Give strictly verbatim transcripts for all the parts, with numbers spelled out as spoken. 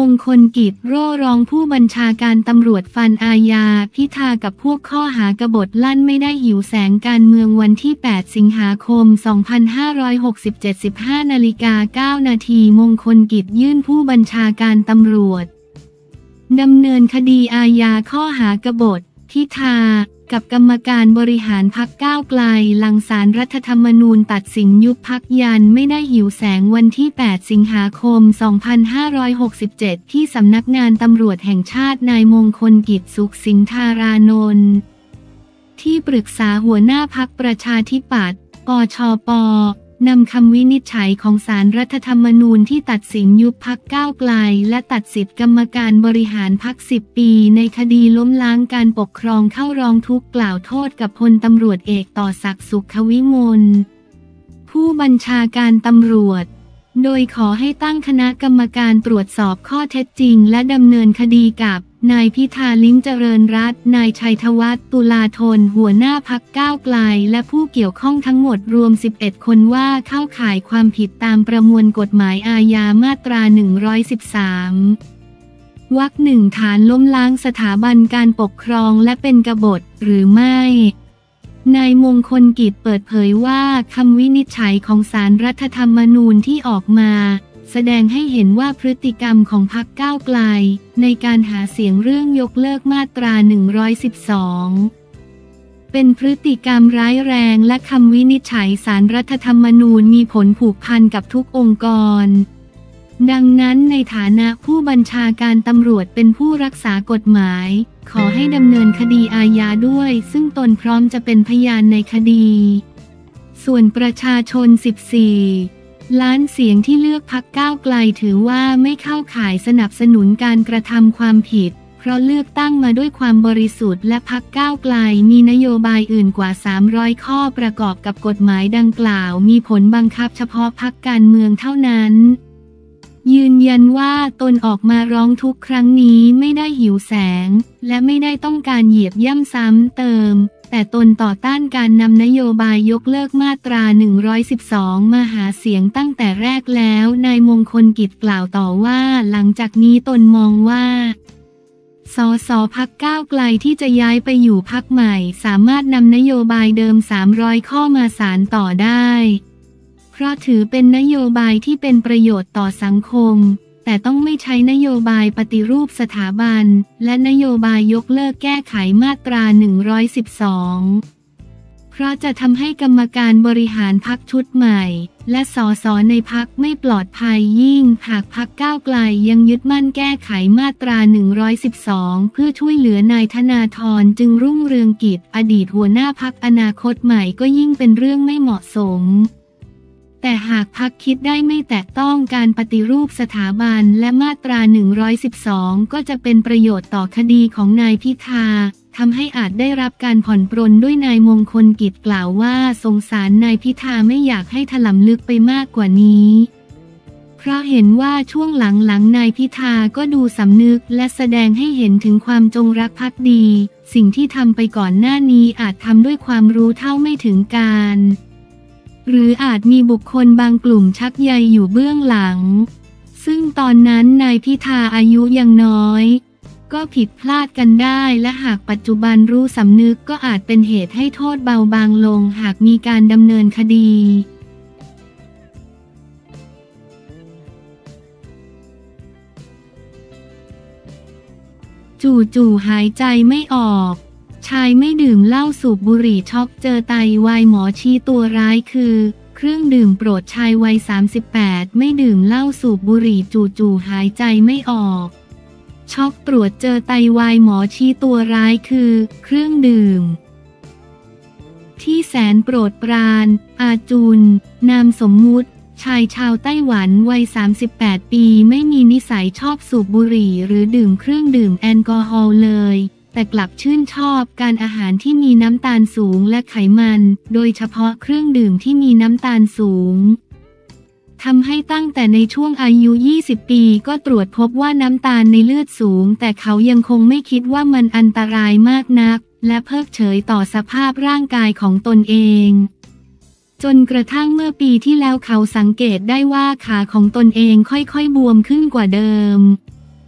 งคลกิจโร่ร้องผู้บัญชาการตำรวจฟันอาญาพิธากับพวกข้อหากบฏลั่นไม่ได้หิวแสงการเมืองวันที่แปดสิงหาคมสองพันห้าร้อยหกสิบเจ็ด สิบห้านาฬิกาเก้านาทีมงคลกิจยื่นผู้บัญชาการตำรวจดำเนินคดีอาญาข้อหากบฏพิธากับกรรมการบริหารพรรคก้าวไกลหลังศาลรัฐธรรมนูญตัดสินยุบพรรคยันไม่ได้หิวแสงวันที่แปดสิงหาคมสองพันห้าร้อยหกสิบเจ็ดที่สำนักงานตำรวจแห่งชาตินายมงคลกิจสุขสินธารานนท์ที่ปรึกษาหัวหน้าพรรคประชาธิปัตย์ปชปนำคำวินิจฉัยของศาลรัฐธรรมนูญที่ตัดสินยุบพรรคก้าวไกลและตัดสิทธิกรรมการบริหารพรรคสิบปีในคดีล้มล้างการปกครองเข้าร้องทุกข์กล่าวโทษกับพลตำรวจเอกต่อศักดิ์สุขวิมลผู้บัญชาการตำรวจโดยขอให้ตั้งคณะกรรมการตรวจสอบข้อเท็จจริงและดำเนินคดีกับนายพิธาลิ้มเจริญรัตน์นายชัยธวัฒน์ตุลาธนหัวหน้าพรรคก้าวไกลและผู้เกี่ยวข้องทั้งหมดรวมสิบเอ็ดคนว่าเข้าข่ายความผิดตามประมวลกฎหมายอาญามาตราหนึ่งร้อยสิบสามวรรคหนึ่งฐานล้มล้างสถาบันการปกครองและเป็นกบฏหรือไม่นายมงคลกิจเปิดเผยว่าคำวินิจฉัยของศาลรัฐธรรมนูญที่ออกมาแสดงให้เห็นว่าพฤติกรรมของพรรคก้าวไกลในการหาเสียงเรื่องยกเลิกมาตราหนึ่งร้อยสิบสองเป็นพฤติกรรมร้ายแรงและคำวินิจฉัยศาลรัฐธรรมนูญมีผลผูกพันกับทุกองค์กรดังนั้นในฐานะผู้บัญชาการตำรวจเป็นผู้รักษากฎหมายขอให้ดำเนินคดีอาญาด้วยซึ่งตนพร้อมจะเป็นพยานในคดีส่วนประชาชนสิบสี่ล้านเสียงที่เลือกพรรคก้าวไกลถือว่าไม่เข้าข่ายสนับสนุนการกระทำความผิดเพราะเลือกตั้งมาด้วยความบริสุทธิ์และพรรคก้าวไกลมีนโยบายอื่นกว่าสามร้อยข้อประกอบกับกฎหมายดังกล่าวมีผลบังคับเฉพาะพรรคการเมืองเท่านั้นยืนยันว่าตนออกมาร้องทุกข์ครั้งนี้ไม่ได้หิวแสงและไม่ได้ต้องการเหยียบย่ำซ้ำเติมแต่ตนต่อต้านการนำนโยบายยกเลิกมาตราหนึ่งร้อยสิบสองมาหาเสียงตั้งแต่แรกแล้วนายมงคลกิจกล่าวต่อว่าหลังจากนี้ตนมองว่าสสพรรคก้าวไกลที่จะย้ายไปอยู่พรรคใหม่สามารถนำนโยบายเดิมสามร้อยข้อมาสานต่อได้เพราะถือเป็นนโยบายที่เป็นประโยชน์ต่อสังคมแต่ต้องไม่ใช้นโยบายปฏิรูปสถาบันและนโยบายยกเลิกแก้ไขมาตราหนึ่งร้อยสิบสองเพราะจะทำให้กรรมการบริหารพรรคชุดใหม่และสสในพรรคไม่ปลอดภัยยิ่งหากพรรคก้าวไกลยังยึดมั่นแก้ไขมาตราหนึ่งร้อยสิบสองเพื่อช่วยเหลือนายธนาธรจึงรุ่งเรืองกิจอดีตหัวหน้าพรรคอนาคตใหม่ก็ยิ่งเป็นเรื่องไม่เหมาะสมแต่หากพรรคคิดได้ไม่แตะต้องการปฏิรูปสถาบันและมาตราหนึ่งร้อยสิบสองก็จะเป็นประโยชน์ต่อคดีของนายพิธาทำให้อาจได้รับการผ่อนปรนด้วยนายมงคลกิจกล่าวว่าสงสารนายพิธาไม่อยากให้ถลำลึกไปมากกว่านี้เพราะเห็นว่าช่วงหลังๆนายพิธาก็ดูสำนึกและแสดงให้เห็นถึงความจงรักภักดีสิ่งที่ทำไปก่อนหน้านี้อาจทำด้วยความรู้เท่าไม่ถึงการหรืออาจมีบุคคลบางกลุ่มชักใยอยู่เบื้องหลังซึ่งตอนนั้นนายพิธาอายุยังน้อยก็ผิดพลาดกันได้และหากปัจจุบันรู้สำนึกก็อาจเป็นเหตุให้โทษเบาบางลงหากมีการดำเนินคดีจู่ๆหายใจไม่ออกชายไม่ดื่มเหล้าสูบบุหรี่ช็อกเจอไตวายหมอชี้ตัวร้ายคือเครื่องดื่มโปรดชายวัยสามสิบแปดไม่ดื่มเหล้าสูบบุหรี่จู่ๆหายใจไม่ออกช็อกตรวจเจอไตวายหมอชี้ตัวร้ายคือเครื่องดื่มที่แสนโปรดปรานอาจุนนามสมมุติชายชาวไต้หวันวัยสามสิบแปดปีไม่มีนิสัยชอบสูบบุหรี่หรือดื่มเครื่องดื่มแอลกอฮอล์เลยแต่กลับชื่นชอบการอาหารที่มีน้ำตาลสูงและไขมันโดยเฉพาะเครื่องดื่มที่มีน้ำตาลสูงทำให้ตั้งแต่ในช่วงอายุยี่สิบปีก็ตรวจพบว่าน้ำตาลในเลือดสูงแต่เขายังคงไม่คิดว่ามันอันตรายมากนักและเพิกเฉยต่อสภาพร่างกายของตนเองจนกระทั่งเมื่อปีที่แล้วเขาสังเกตได้ว่าขาของตนเองค่อยๆบวมขึ้นกว่าเดิม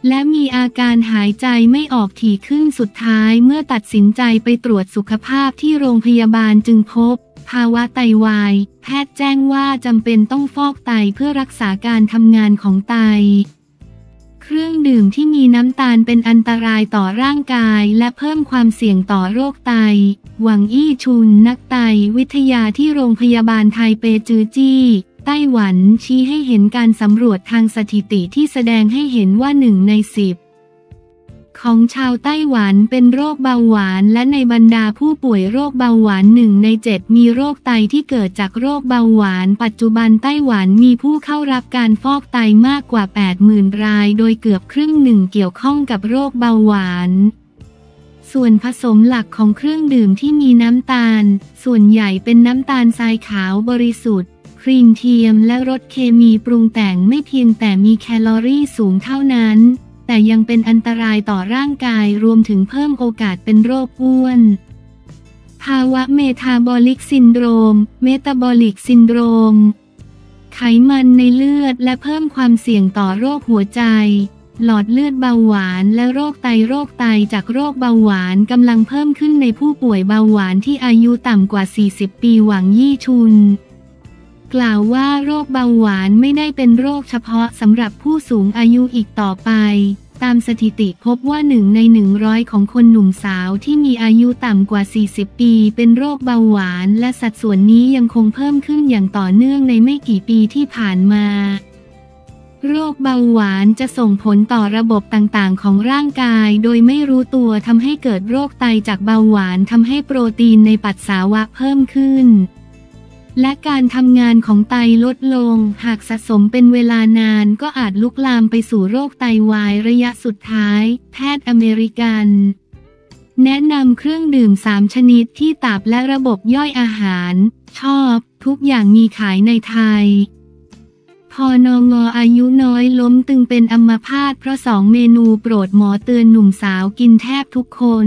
และมีอาการหายใจไม่ออกถี่ขึ้นสุดท้ายเมื่อตัดสินใจไปตรวจสุขภาพที่โรงพยาบาลจึงพบภาวะไตวายแพทย์แจ้งว่าจำเป็นต้องฟอกไตเพื่อรักษาการทำงานของไตเครื่องดื่มที่มีน้ำตาลเป็นอันตรายต่อร่างกายและเพิ่มความเสี่ยงต่อโรคไตหวังอี้ชุนนักไตวิทยาที่โรงพยาบาลไทเปจือจี้ไต้หวันชี้ให้เห็นการสำรวจทางสถิติที่แสดงให้เห็นว่าหนึ่งในสิบของชาวไต้หวันเป็นโรคเบาหวานและในบรรดาผู้ป่วยโรคเบาหวานหนึ่งในเจ็ดมีโรคไตที่เกิดจากโรคเบาหวานปัจจุบันไต้หวันมีผู้เข้ารับการฟอกไตมากกว่า แปดหมื่น รายโดยเกือบครึ่งหนึ่งเกี่ยวข้องกับโรคเบาหวานส่วนผสมหลักของเครื่องดื่มที่มีน้ำตาลส่วนใหญ่เป็นน้ำตาลทรายขาวบริสุทธิ์ครีมเทียมและรสเคมีปรุงแต่งไม่เพียงแต่มีแคลอรี่สูงเท่านั้นแต่ยังเป็นอันตรายต่อร่างกายรวมถึงเพิ่มโอกาสเป็นโรคอ้วนภาวะเมตาบอลิกซินโดรมเมตาบอลิกซินโดรมไขมันในเลือดและเพิ่มความเสี่ยงต่อโรคหัวใจหลอดเลือดเบาหวานและโรคไตโรคไตจากโรคเบาหวานกำลังเพิ่มขึ้นในผู้ป่วยเบาหวานที่อายุต่ำกว่า สี่สิบ ปีหวังยี่ชุนกล่าวว่าโรคเบาหวานไม่ได้เป็นโรคเฉพาะสำหรับผู้สูงอายุอีกต่อไปตามสถิติพบว่าหนึ่งในหนึ่งร้อยของคนหนุ่มสาวที่มีอายุต่ำกว่า สี่สิบ ปีเป็นโรคเบาหวานและสัดส่วนนี้ยังคงเพิ่มขึ้นอย่างต่อเนื่องในไม่กี่ปีที่ผ่านมาโรคเบาหวานจะส่งผลต่อระบบต่างๆของร่างกายโดยไม่รู้ตัวทำให้เกิดโรคไตจากเบาหวานทำให้โปรตีนในปัสสาวะเพิ่มขึ้นและการทำงานของไตลดลงหากสะสมเป็นเวลานานก็อาจลุกลามไปสู่โรคไตวายระยะสุดท้ายแพทย์อเมริกันแนะนำเครื่องดื่มสามชนิดที่ตับและระบบย่อยอาหารชอบทุกอย่างมีขายในไทยพอนงอายุน้อยล้มตึงเป็นอัมพาตเพราะสองเมนูโปรดหมอเตือนหนุ่มสาวกินแทบทุกคน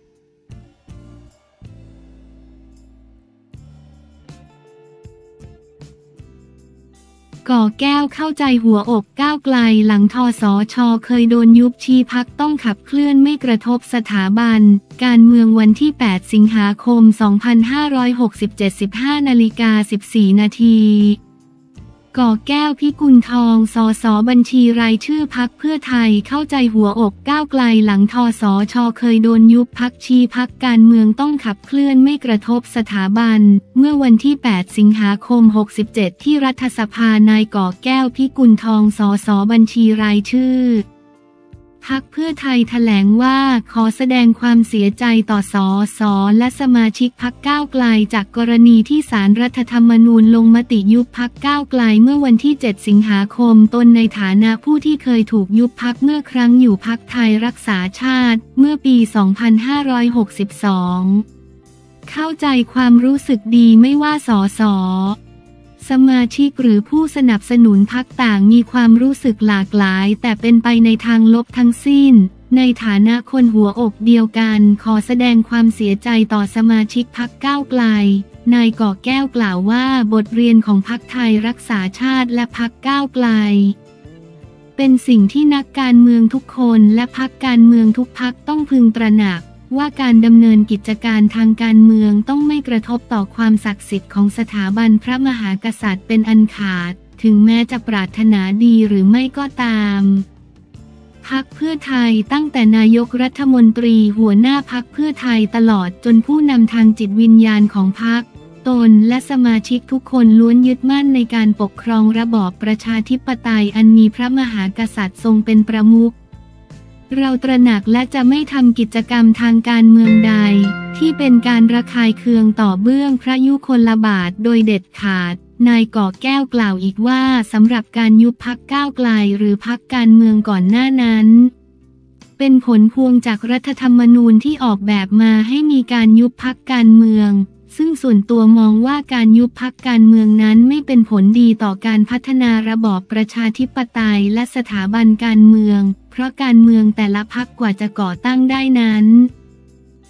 ก่อแก้วเข้าใจหัวอกก้าวไกลหลังทสช.เคยโดนยุบชี้พักต้องขับเคลื่อนไม่กระทบสถาบันการเมืองวันที่แปดสิงหาคมสองพันห้าร้อยหกสิบเจ็ด สิบห้านาฬิกาสิบสี่นาทีก่อแก้วพิกุลทองสสบัญชีรายชื่อพรรคเพื่อไทยเข้าใจหัวอกก้าวไกลหลังทสช.เคยโดนยุบพรรคชี้พักการเมืองต้องขับเคลื่อนไม่กระทบสถาบันเมื่อวันที่แปดสิงหาคมหกสิบเจ็ดที่รัฐสภานายก่อแก้วพิกุลทองสสบัญชีรายชื่อพรรคเพื่อไทยแถลงว่าขอแสดงความเสียใจต่อสสและสมาชิกพรรคก้าวไกลจากกรณีที่ศาลรัฐธรรมนูญลงมติยุบพรรคก้าวไกลเมื่อวันที่เจ็ดสิงหาคมตนในฐานะผู้ที่เคยถูกยุบพรรคเมื่อครั้งอยู่พรรคไทยรักษาชาติเมื่อปีสองพันห้าร้อยหกสิบสองเข้าใจความรู้สึกดีไม่ว่าสสสมาชิกหรือผู้สนับสนุนพรรคต่างมีความรู้สึกหลากหลายแต่เป็นไปในทางลบทั้งสิ้นในฐานะคนหัวอกเดียวกันขอแสดงความเสียใจต่อสมาชิกพรรคก้าวไกลนายก่อแก้วกล่าวว่าบทเรียนของพรรคไทยรักษาชาติและพรรคก้าวไกลเป็นสิ่งที่นักการเมืองทุกคนและพรรคการเมืองทุกพรรคต้องพึงตระหนักว่าการดำเนินกิจการทางการเมืองต้องไม่กระทบต่อความศักดิ์สิทธิ์ของสถาบันพระมหากษัตริย์เป็นอันขาดถึงแม้จะปรารถนาดีหรือไม่ก็ตามพรรคเพื่อไทยตั้งแต่นายกรัฐมนตรีหัวหน้าพรรคเพื่อไทยตลอดจนผู้นำทางจิตวิญญาณของพรรคตนและสมาชิกทุกคนล้วนยึดมั่นในการปกครองระบอบประชาธิปไตยอันมีพระมหากษัตริย์ทรงเป็นประมุขเราตระหนักและจะไม่ทำกิจกรรมทางการเมืองใดที่เป็นการระคายเคืองต่อเบื้องพระยุคลบาทโดยเด็ดขาดนายก่อแก้วกล่าวอีกว่าสำหรับการยุบพรรคก้าวไกลหรือพรรคการเมืองก่อนหน้านั้นเป็นผลพวงจากรัฐธรรมนูญที่ออกแบบมาให้มีการยุบพรรคการเมืองซึ่งส่วนตัวมองว่าการยุบพรรคการเมืองนั้นไม่เป็นผลดีต่อการพัฒนาระบอบประชาธิปไตยและสถาบันการเมืองเพราะการเมืองแต่ละพรรคกว่าจะก่อตั้งได้นั้น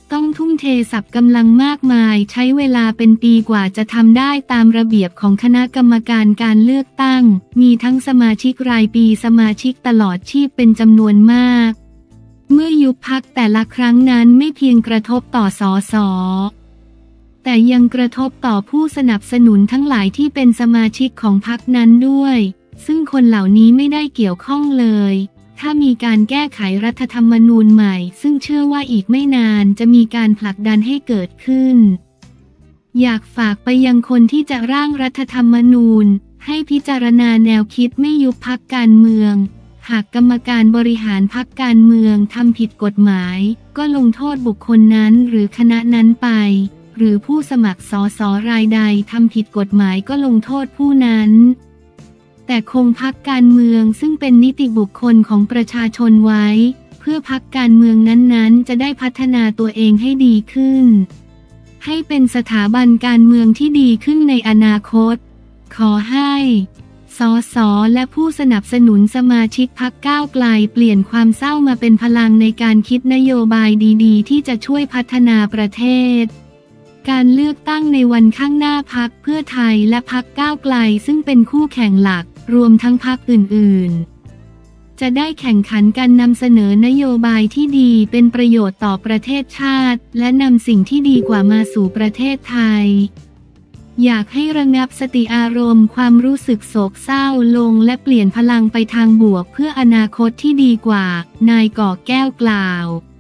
ต้องทุ่มเทสับกำลังมากมายใช้เวลาเป็นปีกว่าจะทำได้ตามระเบียบของคณะกรรมการการเลือกตั้งมีทั้งสมาชิกรายปีสมาชิกตลอดชีพเป็นจำนวนมากเมื่อยุบพรรคแต่ละครั้งนั้นไม่เพียงกระทบต่อสสแต่ยังกระทบต่อผู้สนับสนุนทั้งหลายที่เป็นสมาชิกของพรรคนั้นด้วยซึ่งคนเหล่านี้ไม่ได้เกี่ยวข้องเลยถ้ามีการแก้ไขรัฐธรรมนูญใหม่ซึ่งเชื่อว่าอีกไม่นานจะมีการผลักดันให้เกิดขึ้นอยากฝากไปยังคนที่จะร่างรัฐธรรมนูญให้พิจารณาแนวคิดไม่ยุบพรรคการเมืองหากกรรมการบริหารพรรคการเมืองทำผิดกฎหมายก็ลงโทษบุคคลนั้นหรือคณะนั้นไปหรือผู้สมัครสสรายใดทำผิดกฎหมายก็ลงโทษผู้นั้นแต่คงพรรคการเมืองซึ่งเป็นนิติบุคคลของประชาชนไว้เพื่อพรรคการเมืองนั้นๆจะได้พัฒนาตัวเองให้ดีขึ้นให้เป็นสถาบันการเมืองที่ดีขึ้นในอนาคตขอให้สสและผู้สนับสนุนสมาชิกพรรคก้าวไกลเปลี่ยนความเศร้ามาเป็นพลังในการคิดนโยบายดีๆที่จะช่วยพัฒนาประเทศการเลือกตั้งในวันข้างหน้าพรรคเพื่อไทยและพรรคก้าวไกลซึ่งเป็นคู่แข่งหลักรวมทั้งพรรคอื่นๆจะได้แข่งขันกันนำเสนอนโยบายที่ดีเป็นประโยชน์ต่อประเทศชาติและนำสิ่งที่ดีกว่ามาสู่ประเทศไทยอยากให้ระงับสติอารมณ์ความรู้สึกโศกเศร้าลงและเปลี่ยนพลังไปทางบวกเพื่ออนาคตที่ดีกว่านายก่อแก้วกล่าว